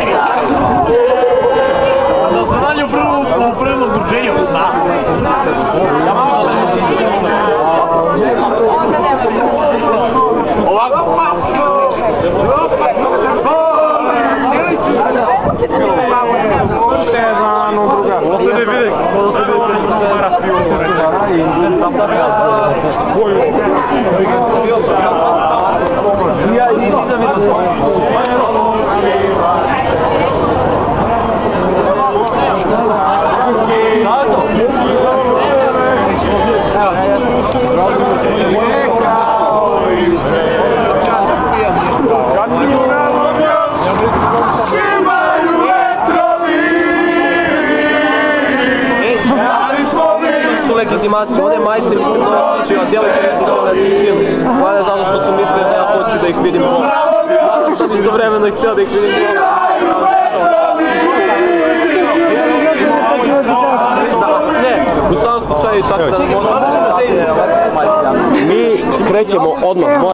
Da se dalje u prvom udruženju, šta? Ja mogu da ležem isto. Ovako. Ovdje ne vidim. Ja i nisam vidio svoje. Legitimaciju, one majice mi se mnogo sviđaju, a djeli koje su htjeli da se svijem. Hvala zato što su mislili da ja hoću da ih vidim. Ja sam istovremeno htio da ih vidim. Ne, u samom slučaju čak da ne možemo da se majice. Mi krećemo odmah.